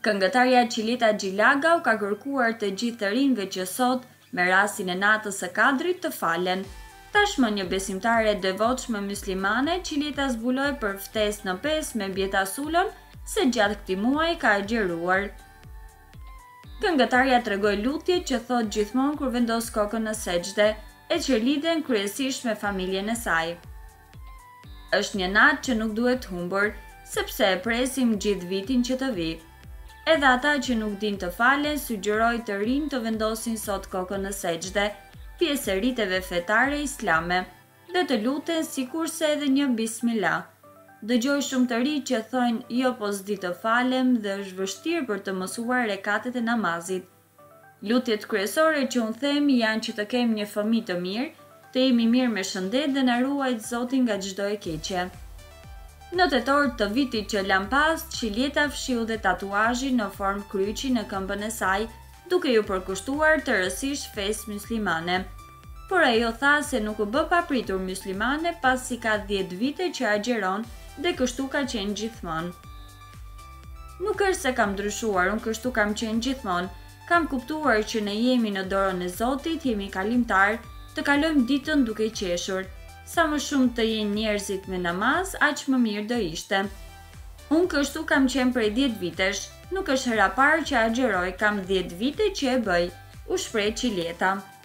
Këngëtarja Qilita Gjilaga u ka kërkuar të gjithë të rinjve që sot, me rastin e natës së Kadrit, të falen. Tashmë një besimtare e devotshme muslimane, Qilita zbuloi për ftesë në pesë me Bjetasulon se gjatë këtij muaji ka agjëruar. Këngëtarja tregoi lutje që thot gjithmonë kur vendos kokën në sejdë, e që lidhen kryesisht me familjen e saj. Është një natë që nuk duhet humbur, sepse e presim gjithë vitin që të vi. Edhe ata që nuk din të falen, sugjeroj të rinj të vendosin sot kokën në sejdë, pjesë e riteve fetare islame, dhe të luten sikurse edhe një bismillah. Dëgjoj shumë të rinj që thojnë jo po s'di të falem dhe është vështirë për të mësuar rekatet e namazit. Lutjet kryesore që unë them janë që të kemi një fëmijë të mirë, të jemi mirë me shëndet dhe na ruajt Zoti nga çdo e keqe. Në tetor të vitit që lan pas, Qilita fshiu dhe tatuazhin në formë kryqi në këmbën e saj, duke ju përkushtuar të rësisht fesë muslimane. Por ajo tha se nuk u bë papritur muslimane pasi ka 10 vite që agjeron dhe kështu ka qenë gjithmonë. Nuk është se kam ndryshuar, unë kështu kam qenë gjithmonë. Kam kuptuar që ne jemi në dorën e Zotit, jemi kalimtar, të kalojmë ditën duke qeshur. Sa më shumë të jenë njerëzit me namaz, aq më mirë do ishte. Unë kështu kam qenë prej 10 vitesh, nuk është hera parë që agjeroj, kam 10 vite që e bëj, u shpreh Qileta.